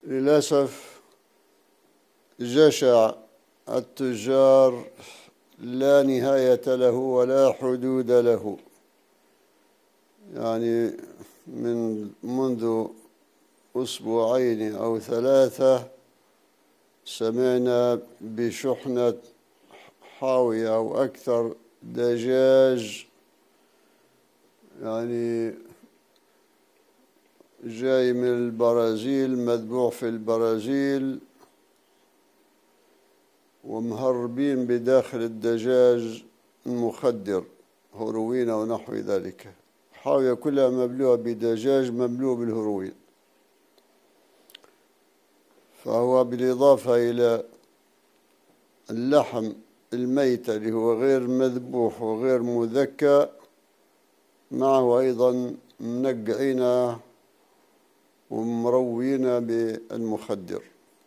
للأسف جشع التجار لا نهاية له ولا حدود له. يعني منذ أسبوعين أو ثلاثة سمعنا بشحنة حاوية أو أكثر دجاج، يعني جاي من البرازيل، مذبوح في البرازيل، ومهربين بداخل الدجاج مخدر، هيروين ونحو ذلك. حاوية كلها مملوءة بدجاج مملوء بالهيروين. فهو بالإضافة إلى اللحم الميت اللي هو غير مذبوح وغير مذكى، معه أيضا منقعين ومروين بالمخدر.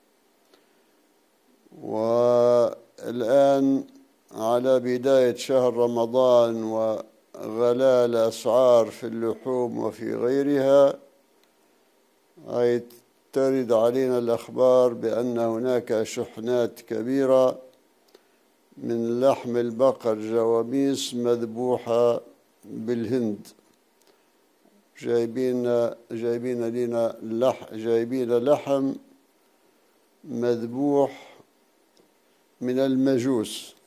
والآن على بداية شهر رمضان وغلاء الأسعار في اللحوم وفي غيرها، أي ترد علينا الأخبار بأن هناك شحنات كبيرة من لحم البقر جواميس مذبوحة بالهند. جايبين لحم مذبوح من المجوس،